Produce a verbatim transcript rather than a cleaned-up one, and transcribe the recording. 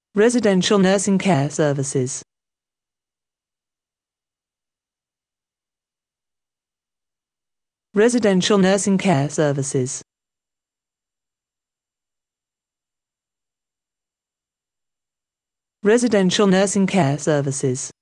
Residential nursing care services. Residential nursing care services. Residential nursing care services.